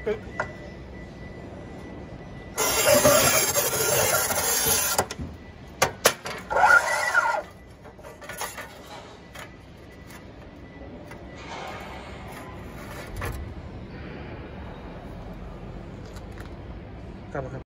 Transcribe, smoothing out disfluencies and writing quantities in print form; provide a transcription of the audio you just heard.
กลับมาครับ